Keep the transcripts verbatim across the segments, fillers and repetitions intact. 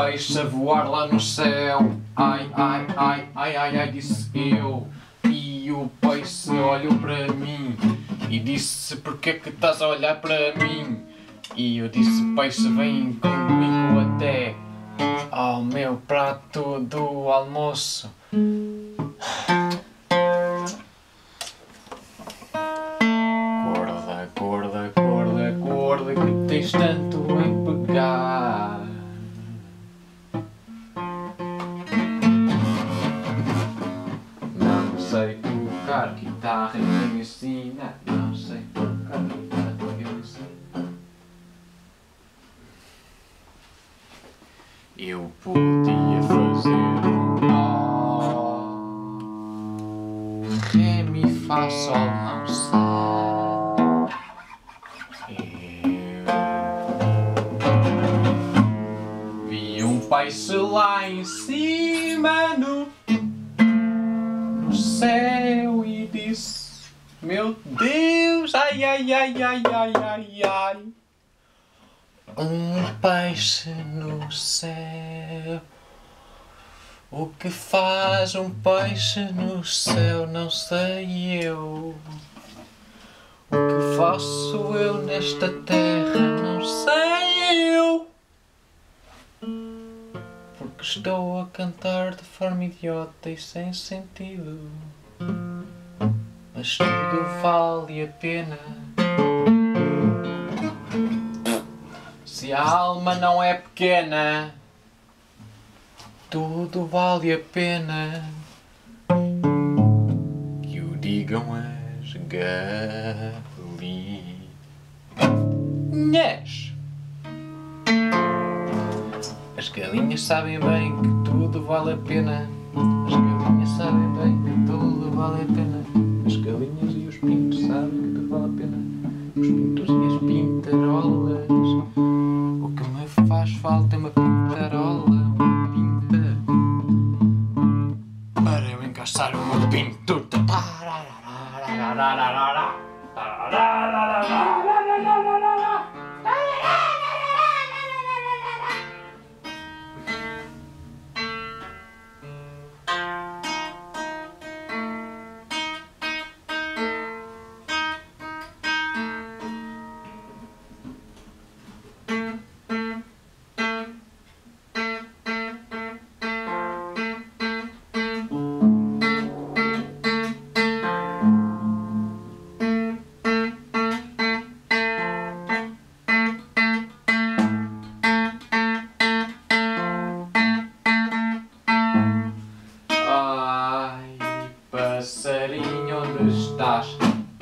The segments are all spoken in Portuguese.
peixe a voar lá no céu. Ai, ai, ai, ai, ai, ai, disse eu. E o peixe olhou para mim e disse: porquê que estás a olhar para mim? E eu disse: peixe, vem comigo até ao meu prato do almoço. Acorda, acorda, acorda, acorda, que tens tanto em pegar. Não sei tocar guitarra, ninguém me ensina. Não sei tocar guitarra, ninguém me ensina. Eu podia fazer um nó, ré, mi, fá, sol, não sei. Eu vi um peixe lá em cima no, no céu e disse: meu Deus, ai, ai, ai, ai, ai, ai, ai. Um peixe no céu. O que faz um peixe no céu não sei eu. O que faço eu nesta terra não sei eu. Porque estou a cantar de forma idiota e sem sentido. Mas tudo vale a pena. Se a alma não é pequena, tudo vale a pena. Que o digam as galinhas. As galinhas sabem bem que tudo vale a pena. As galinhas sabem bem que tudo vale a pena. As galinhas e os pintos sabem que tudo vale a pena. Os pintos e as pintarolas. O que me faz falta é uma pintarola, uma pinta, para eu encaixar o meu pinto. Passarinho, onde estás?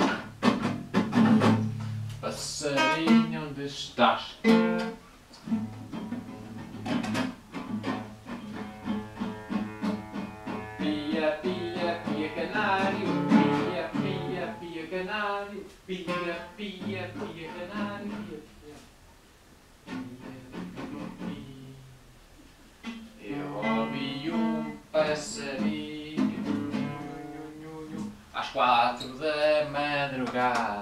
Passarinho, onde estás? Pia, pia, pia, canário. Pia, pia, pia, canário. Pia, pia, pia, canário. Pia, pia. Eu ouvi um passarinho às quatro da madrugada,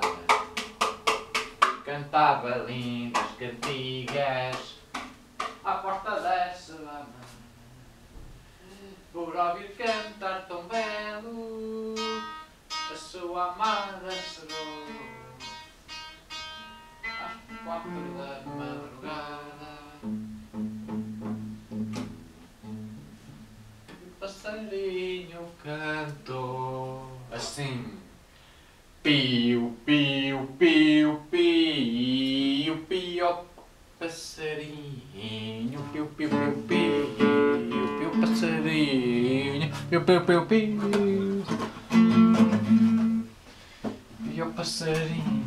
cantava lindas cantigas à porta da savana. Por ouvir cantar tão belo, a sua amada chegou às quatro da madrugada. O passarinho cantou assim: piu, piu, piu, piu, piu, passarinho, piu, piu, piu, piu, piu, passarinho, piu, piu, piu, piu, piu, passarinho.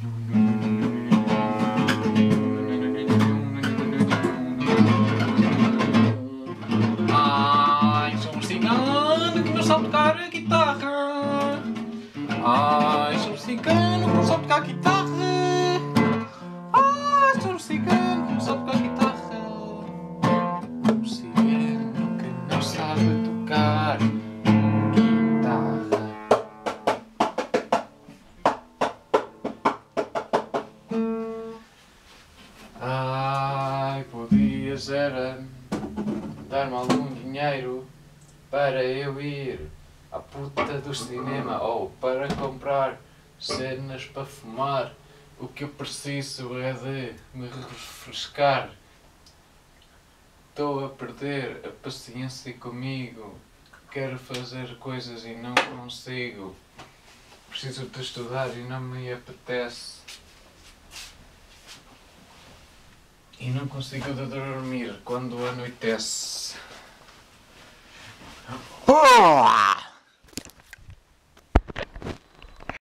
Ai, sou um cigano que não sabe tocar a guitarra. Ai, sou um cigano que não sabe tocar guitarra. Ai, sou um cigano que não sabe tocar guitarra. Um cigano que não sabe tocar guitarra. Ai, podias era dar-me algum dinheiro para eu ir à puta do cinema ou para comprar cenas para fumar. O que eu preciso é de me refrescar. Estou a perder a paciência comigo. Quero fazer coisas e não consigo. Preciso de estudar e não me apetece. E não consigo de dormir quando anoitece. Oh!